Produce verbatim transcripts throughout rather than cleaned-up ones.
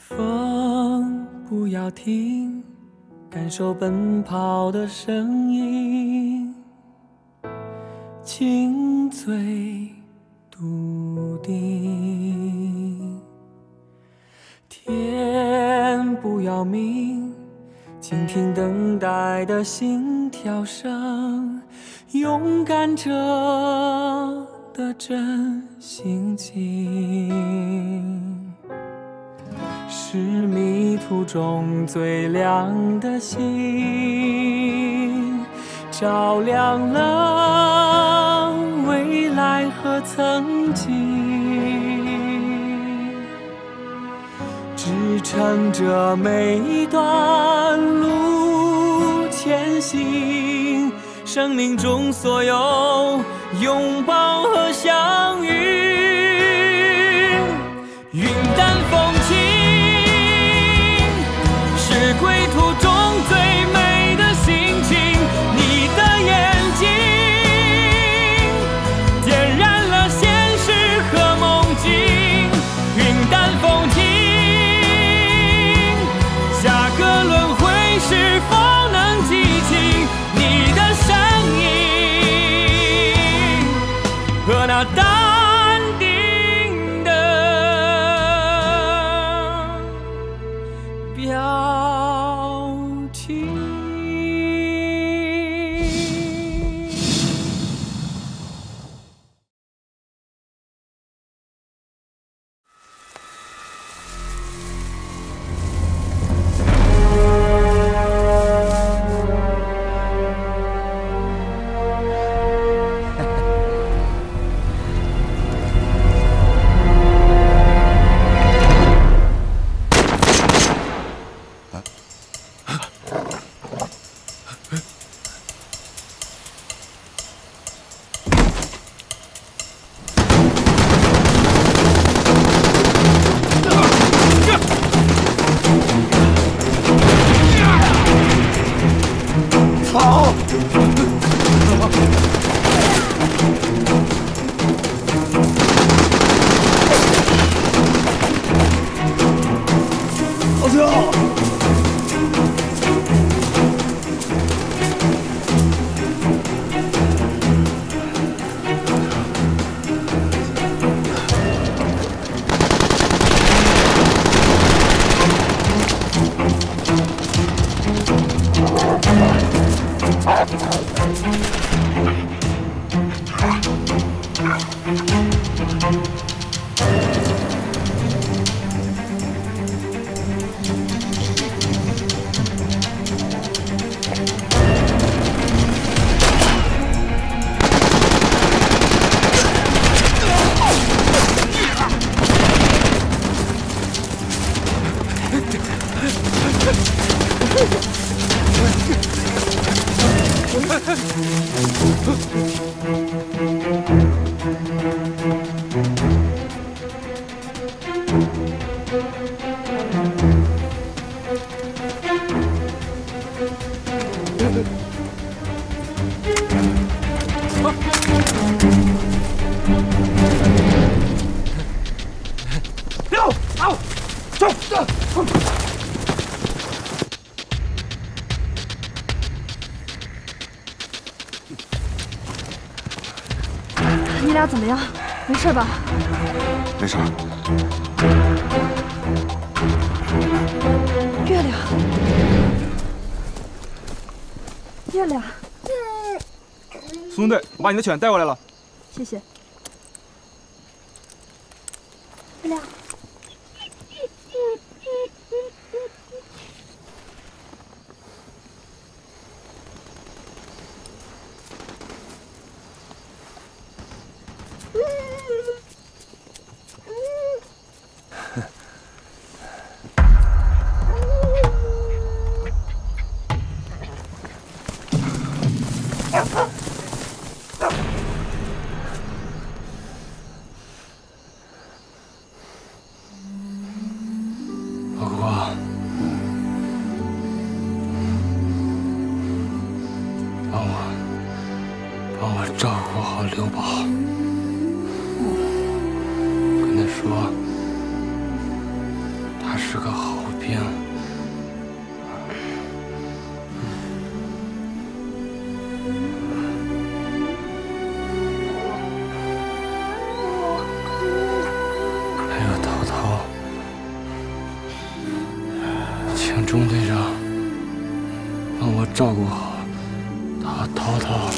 风不要停，感受奔跑的声音，轻醉笃定。天不要明，倾听等待的心跳声，勇敢者的真性情，是迷途中最亮的星，照亮了未来和曾经，支撑着每一段路前行，生命中所有拥抱和相遇，云淡风轻，是归途中最美的心情。你的眼睛点燃了现实和梦境，云淡风轻，下个轮回是否能记起你的身影和那淡定的表情。 你俩怎么样？没事吧？ 没事。 月亮，月亮， 苏军队，我把你的犬带过来了。 谢谢。月亮。 老郭，帮我帮我照顾好刘宝，跟他说，他是个好病。还有涛涛，请钟队长帮我照顾好他涛涛。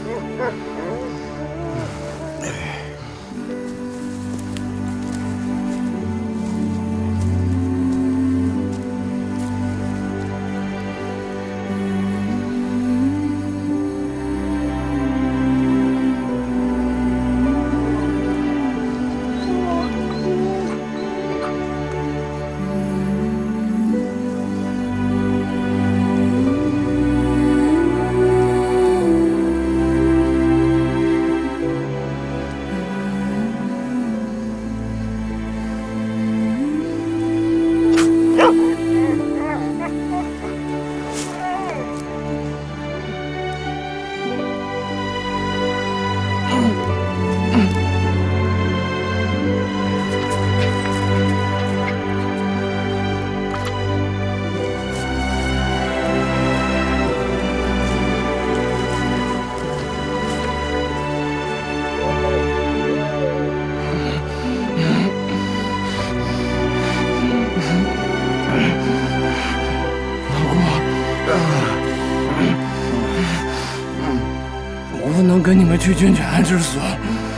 跟你们去军犬安置所，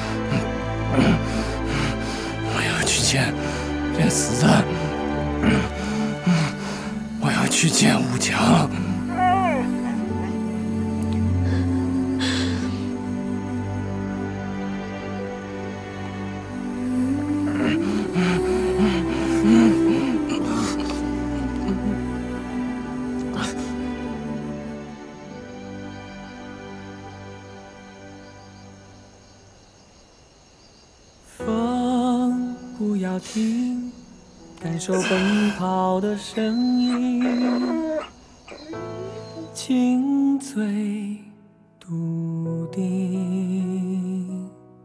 我要去见见死的，我要去见武强。 听，感受奔跑的声音，轻醉笃定。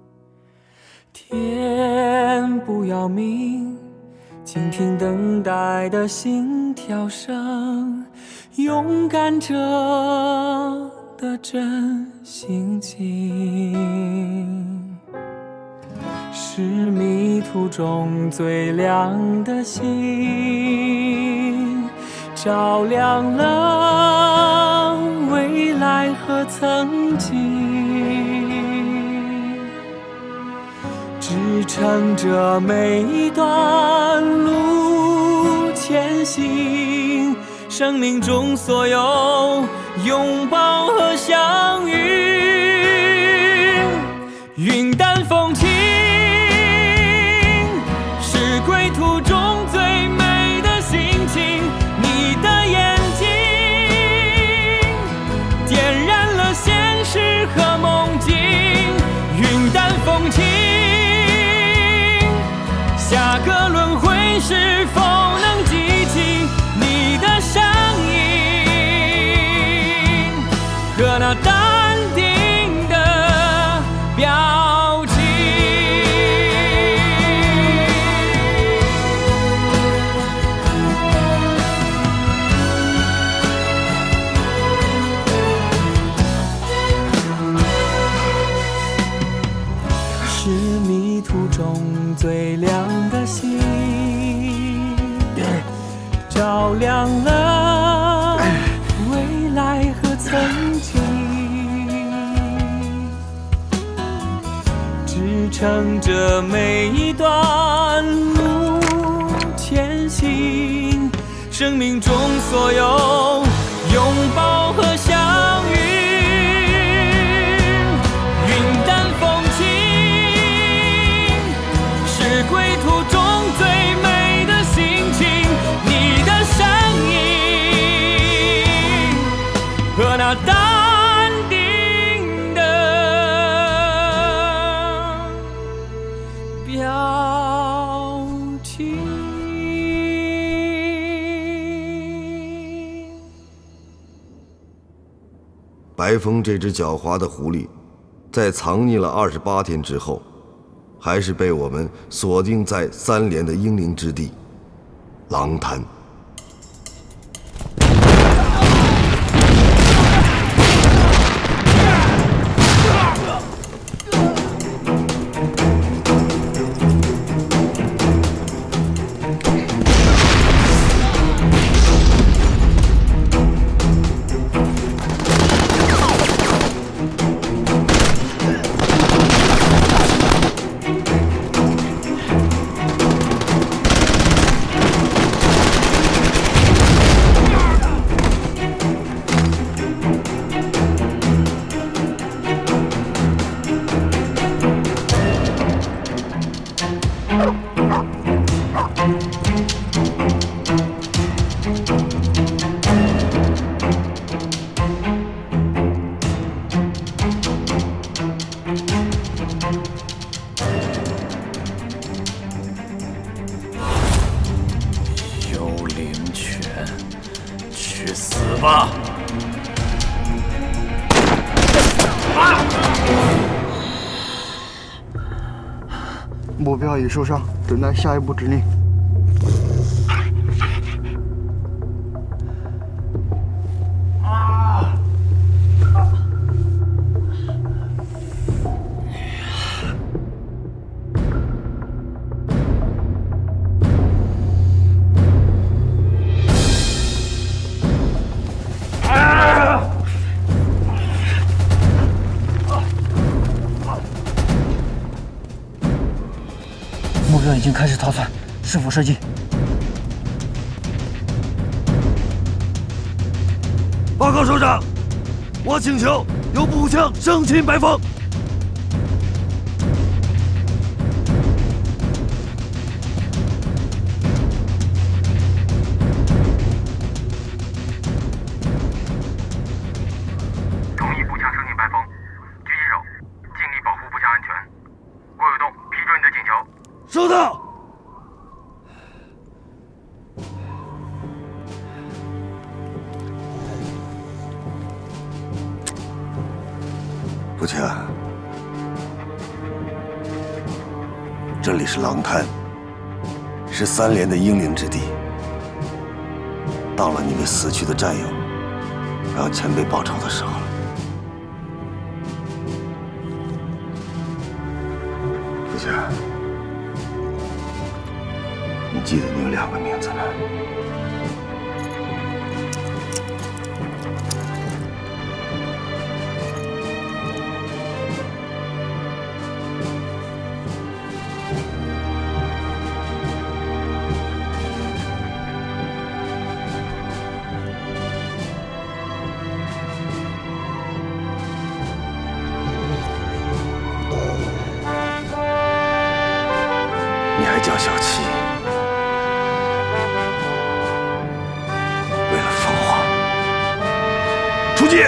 天不要命，倾听等待的心跳声，勇敢者的真性情。 是迷途中最亮的星，照亮了未来和曾经，支撑着每一段路前行。生命中所有拥抱和相遇，云淡风轻。 归途中最美的心情，你的眼睛点燃了现实和梦境。云淡风轻，下个轮回是否能记起你的声音和那淡定的表情？ 是迷途中最亮的星，照亮了未来和曾经，支撑着每一段路前行。生命中所有拥抱和相遇。 归途中最美的心情，你的身影和那淡定的表情。 白风这只狡猾的狐狸，在藏匿了二十八天之后。 还是被我们锁定在三连的英灵之地， 狼滩。 目标已受伤，等待下一步指令。 目标已经开始逃窜，是否射击？ 报告首长，我请求有步枪生擒白风。 同意步枪生擒白风，狙击手尽力保护步枪安全。郭有栋批准你的请求。 收到。步枪，这里是狼滩，是三连的英灵之地。到了你为死去的战友让前辈报仇的时候了。步枪。 你记得你有两个名字吗？你还叫小七？ 出击！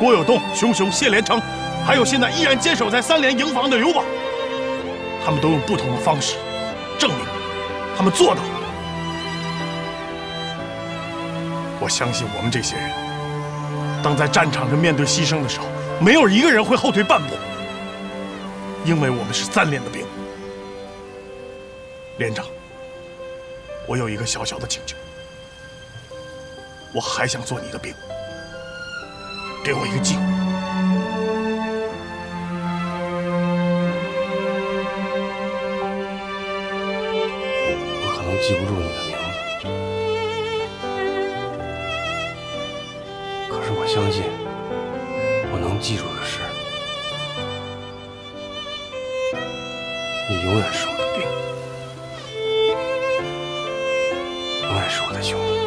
郭有栋、熊熊、谢连成，还有现在依然坚守在三连营房的刘宝，他们都用不同的方式证明他们做到了。我相信我们这些人，当在战场上面对牺牲的时候，没有一个人会后退半步，因为我们是三连的兵。连长，我有一个小小的请求，我还想做你的兵，给我一个机会。 我可能记不住你的名字，可是我相信，我能记住的是，你永远是我的兵，永远是我的兄弟。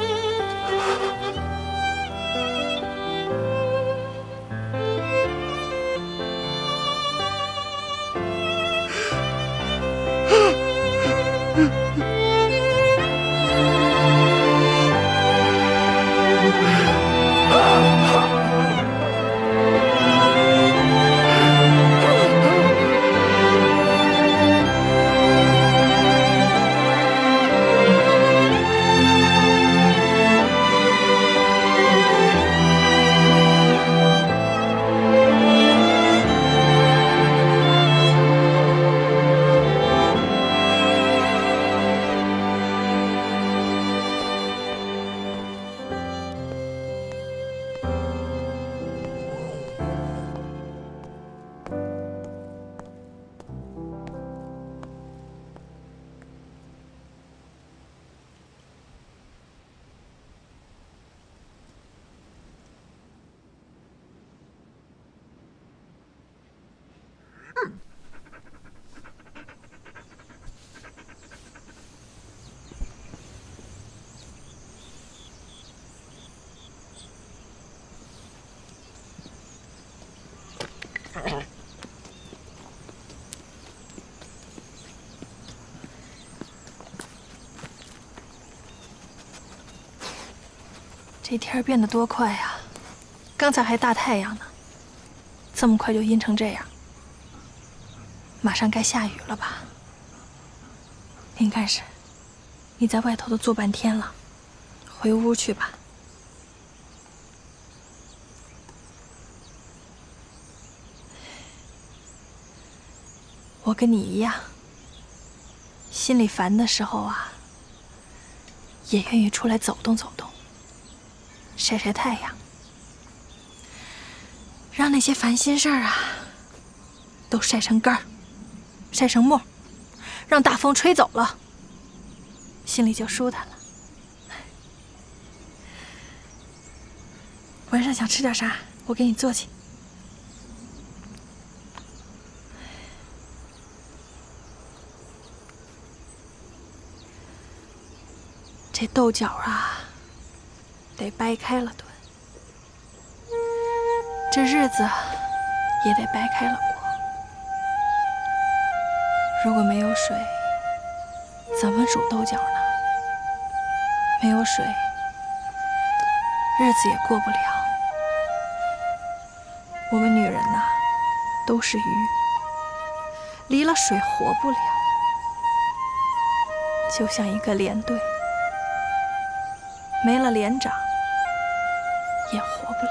这天变得多快呀！刚才还大太阳呢，这么快就阴成这样，马上该下雨了吧？林干事，你在外头都坐半天了，回屋去吧。我跟你一样，心里烦的时候啊，也愿意出来走动走动。 晒晒太阳，让那些烦心事儿啊都晒成干儿，晒成沫，让大风吹走了，心里就舒坦了。晚上想吃点啥，我给你做去。这豆角啊。 得掰开了炖，这日子也得掰开了过。如果没有水，怎么煮豆角呢？没有水，日子也过不了。我们女人呐，都是鱼，离了水活不了，就像一个连队，没了连长。 也活不了。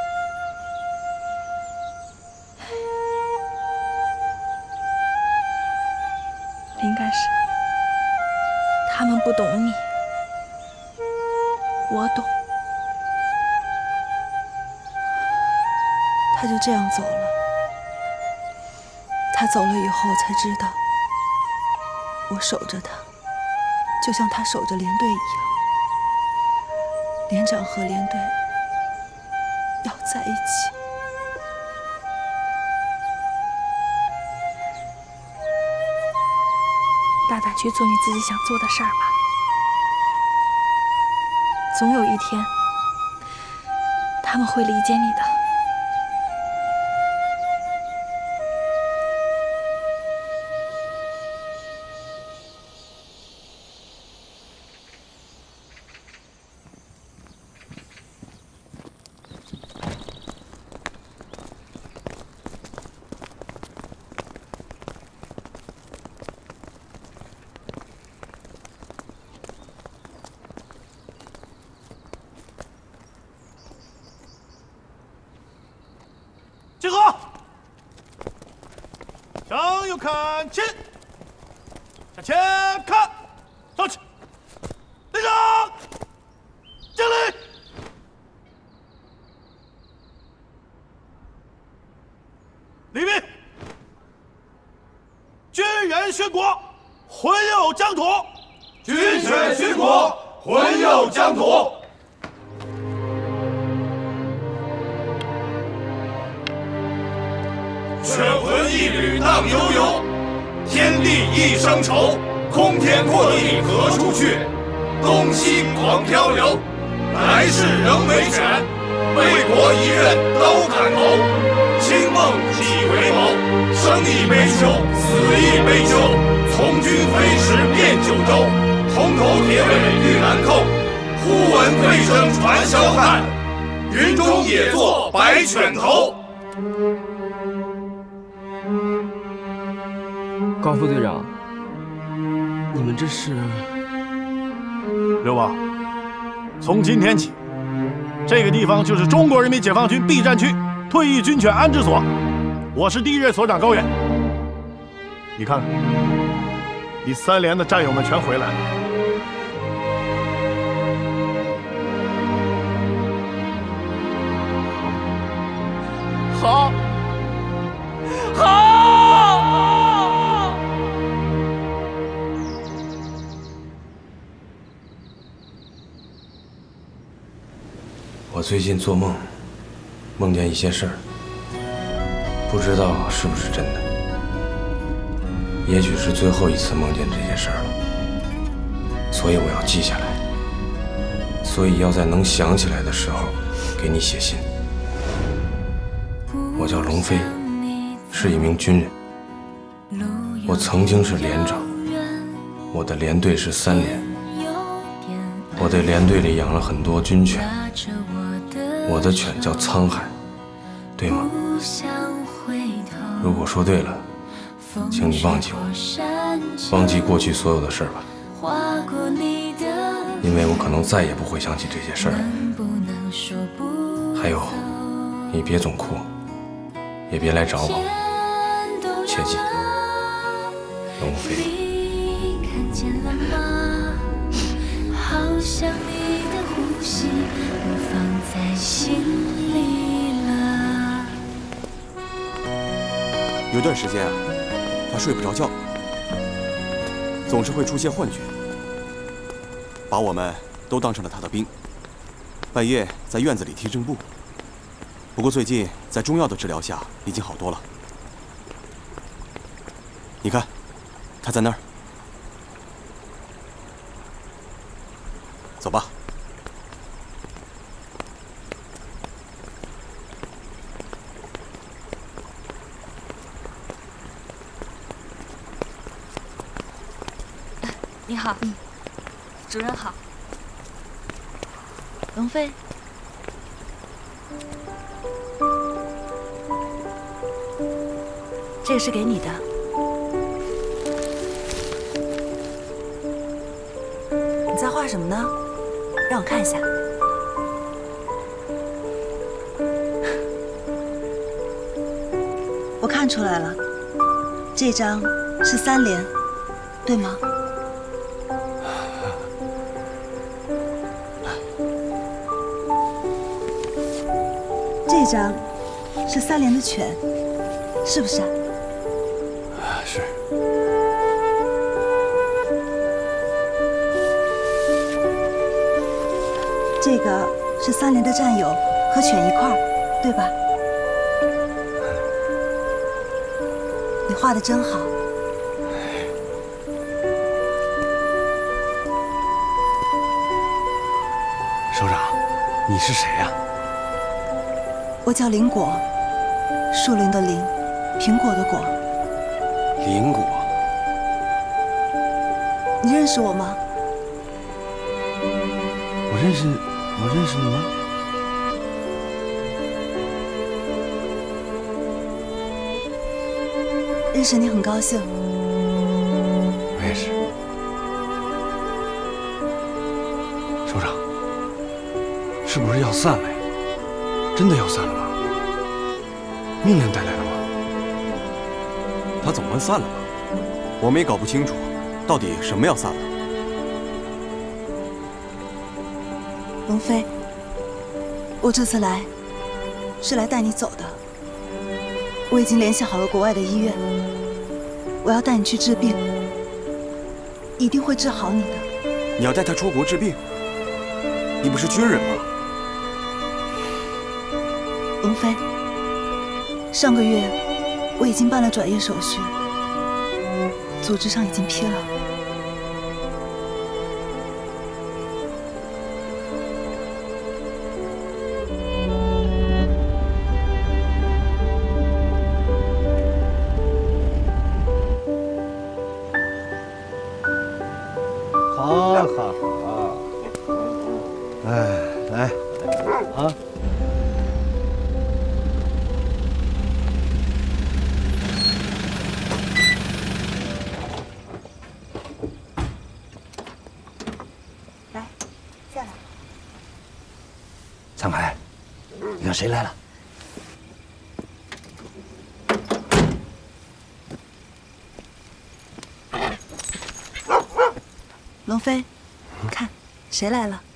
林干事，他们不懂你，我懂。 他就这样走了。他走了以后才知道，我守着他，就像他守着连队一样。连长和连队。 要在一起。 大胆去做你自己想做的事儿吧，总有一天，他们会理解你的。 集合，向右看齐，向前看，上去，立正，敬礼。礼毕。军人殉国，魂佑疆土。 军犬殉国，魂佑疆土。犬魂一缕荡悠悠，天地一生愁。空天阔地何处去？东西狂漂流。来世仍为犬，为国一任刀砍头。清梦几回眸，生亦悲秋，死亦悲秋。从军飞驰遍九州，铜头铁尾玉兰扣。忽闻飞声传霄汉，云中也作白犬头。 高副队长，你们这是？ 刘宝，从今天起，这个地方就是中国人民解放军 B 战区退役军犬安置所，我是第一任所长高远。你看看，你三连的战友们全回来了。 好，好。 我最近做梦，梦见一些事儿，不知道是不是真的。也许是最后一次梦见这些事儿了，所以我要记下来。所以要在能想起来的时候给你写信。我叫龙飞，是一名军人。我曾经是连长，我的连队是三连。我在连队里养了很多军犬。我的犬叫沧海，对吗？如果说对了，请你忘记我，忘记过去所有的事儿吧，因为我可能再也不会想起这些事儿了。还有，你别总哭，也别来找我，切记，龙飞。 有段时间啊，他睡不着觉，总是会出现幻觉，把我们都当成了他的兵。半夜在院子里踢正步。不过最近在中药的治疗下，已经好多了。你看，他在那儿。走吧。 你好，嗯，主任好。龙飞，这个是给你的。 你在画什么呢？让我看一下。我看出来了，这张是三连，对吗？这张是三连的犬，是不是啊？ 是。 这个是三连的战友和犬一块儿，对吧？你画的真好。 首长，你是谁呀？ 我叫林果，树林的林，苹果的果。 林果， 你认识我吗？ 我认识，我认识你吗？ 认识你很高兴。 我也是。 首长，是不是要散了呀？真的要散了吗？ 命令带来的吗？ 他总问散了吗？我们也搞不清楚，到底什么要散了。 龙飞，我这次来是来带你走的。我已经联系好了国外的医院，我要带你去治病，一定会治好你的。 你要带他出国治病？你不是军人吗？ 龙飞，上个月我已经办了转业手续，组织上已经批了。 好好好，哎，来，啊。 来，下来。 沧海，你看谁来了？ 龙飞，看谁来了？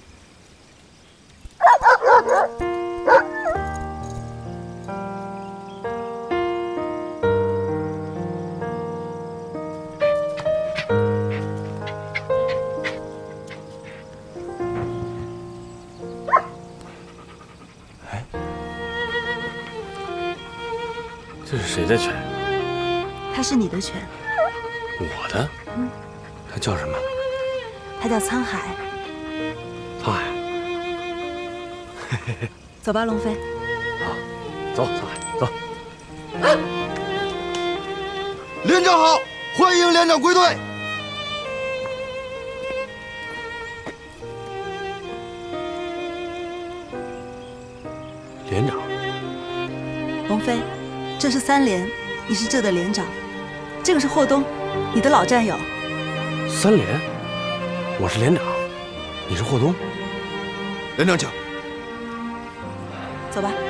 哎，这是谁的犬？ 它是你的犬。 我的？ 嗯， 它叫什么？ 它叫沧海。 沧海。 走吧，龙飞。 好，走，沧海，走。 连长好，欢迎连长归队。 连长。 龙飞，这是三连，你是这的连长。这个是霍东，你的老战友。 三连。我是连长，你是霍东。 连长请。 走吧。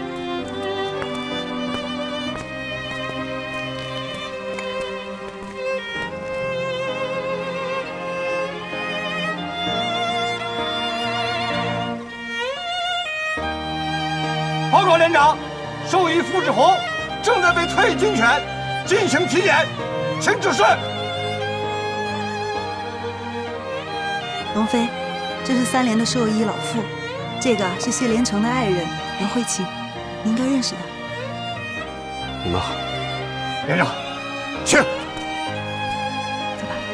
报告连长，兽医付志宏正在为退役军犬进行体检，请指示。 龙飞，这是三连的兽医老傅，这个是谢连成的爱人杨慧琴，你应该认识的。 你们好， 连长，去。 走吧。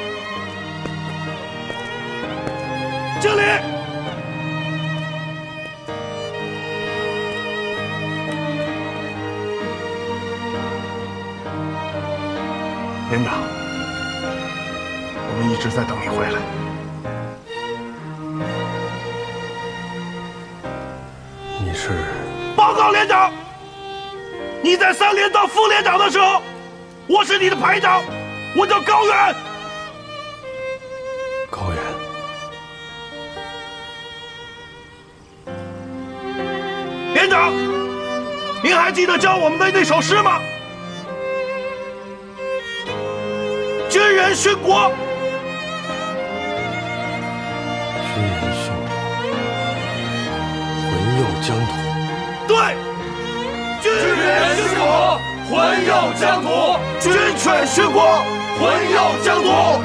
敬礼。连长，我们一直在等你回来。 你是？ 报告连长，你在三连当副连长的时候，我是你的排长，我叫高远。 高远。 连长，您还记得教我们的那首诗吗？军人殉国。 军人殉国，魂佑疆土。 对，军人殉国，魂佑疆土；军犬殉国，魂佑疆土。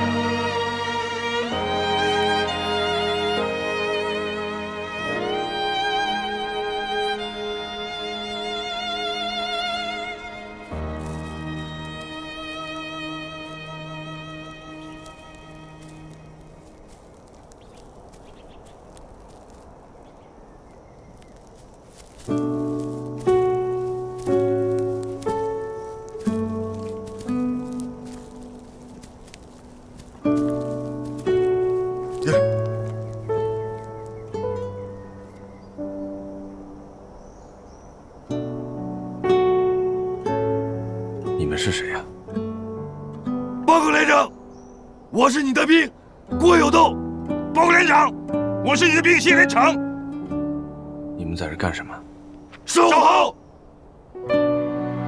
你们是谁呀？ 报告连长，我是你的兵郭有斗。报告连长，我是你的兵谢连成。 你们在这干什么？ 守候。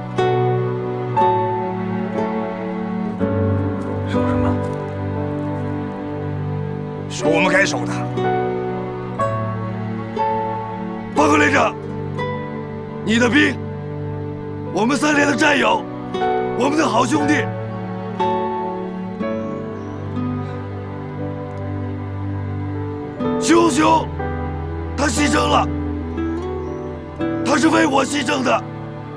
守我们该守的。 报告连长，你的兵，我们三连的战友，我们的好兄弟，熊熊，他牺牲了，他是为我牺牲的。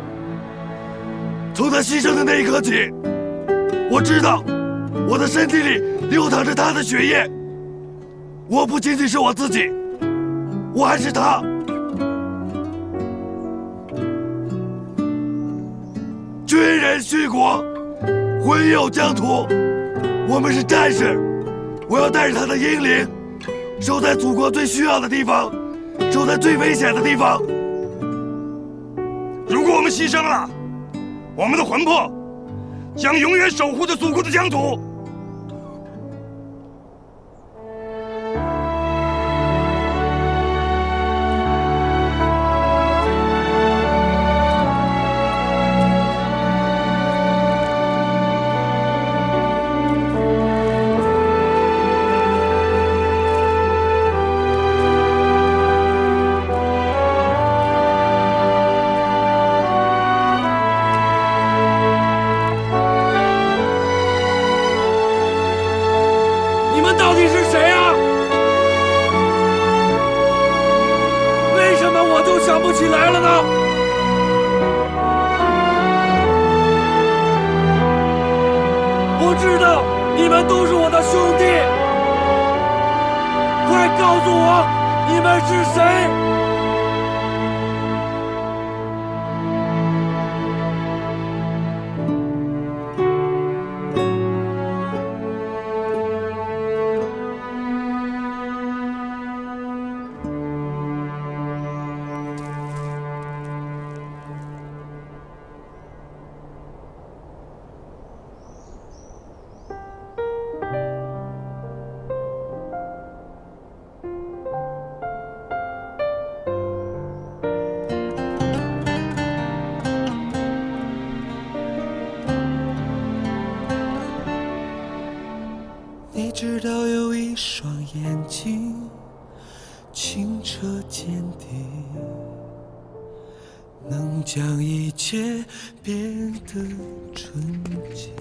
从他牺牲的那一刻起，我知道我的身体里流淌着他的血液。我不仅仅是我自己，我还是他。军人殉国，魂有疆土。我们是战士，我要带着他的英灵，守在祖国最需要的地方，守在最危险的地方。 如果我们牺牲了，我们的魂魄将永远守护着祖国的疆土。 到底是谁啊？为什么我就想不起来了呢？我知道你们都是我的兄弟，快告诉我，你们是谁？ 你知道有一双眼睛清澈坚定，能将一切变得纯净。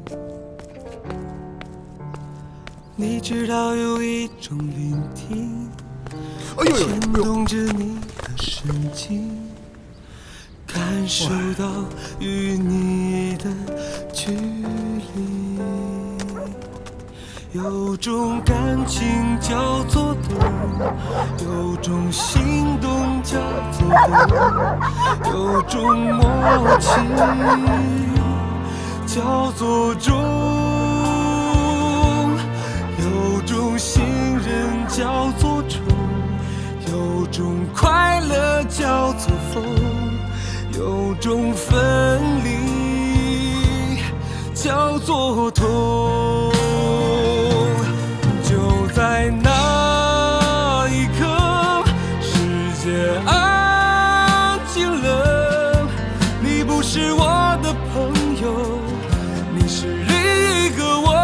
你知道有一种聆听，牵动着你的神经，感受到与你的距离。有种感情叫做懂，有种心动叫做懂，有种默契叫做忠，有种信任叫做宠，有种快乐叫做疯，有种分离叫做痛。在那一刻，世界安静了。你不是我的朋友，你是另一个我。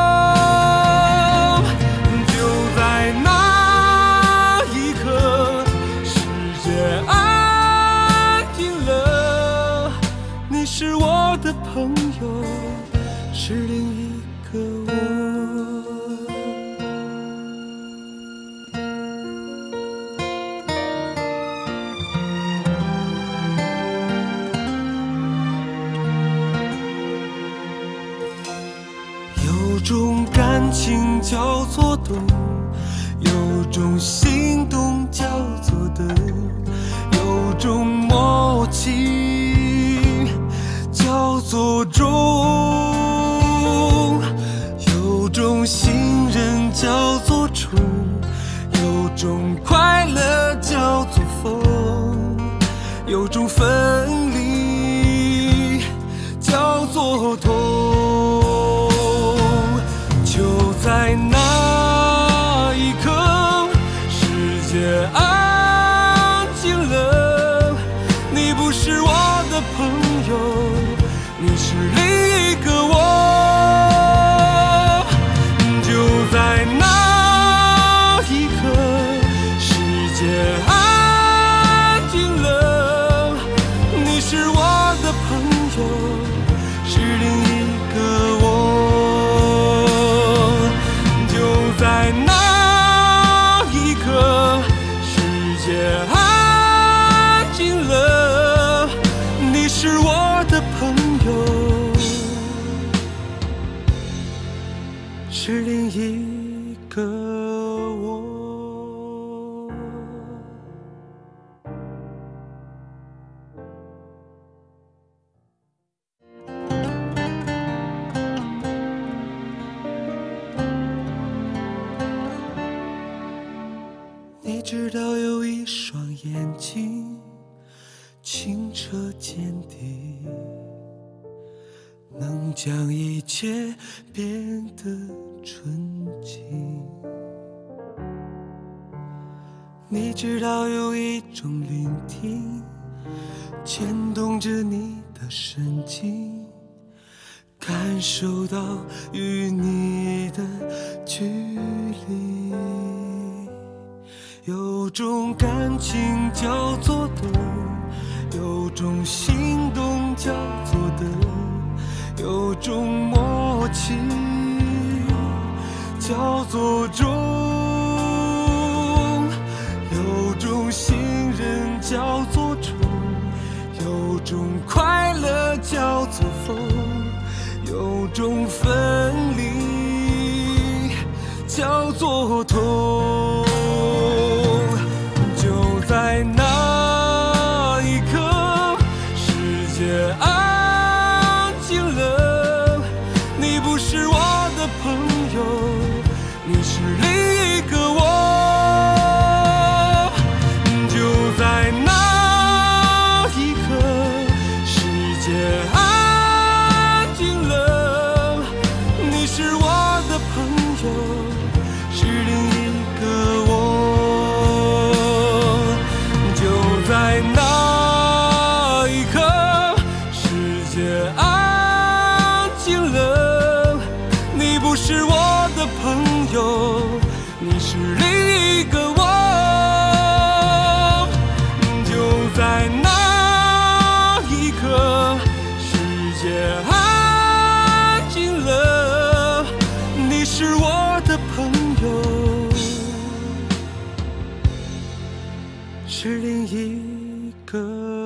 就在那一刻，世界安静了。你是我的朋友，是另一个我。有种感情叫做懂，有种心动叫做等，有种默契叫做忠，有种信任叫做宠，有种快乐叫做疯，有种分离叫做痛。就在那一刻，世界安静了。你不是我的朋友，你是另一个我。就在那个我。你知道有一双眼睛，清澈见底，能将一切变得纯净。你知道有一种聆听，牵动着你的神经，感受到与你的距离。有种感情叫做懂，有种心动叫做得，有种默契叫做中，有种信任叫做宠，有种快乐叫做疯，有种分离叫做痛。就在那一刻，世界安静了，你不是我的朋友，你是另一个我。就在那一刻，世界安静了，你是我的朋友，是另一个我。在那一刻，世界安静了，你不是我的朋友，你是另一个我。就在那一刻，世界安静了，你是我的朋友，是另一个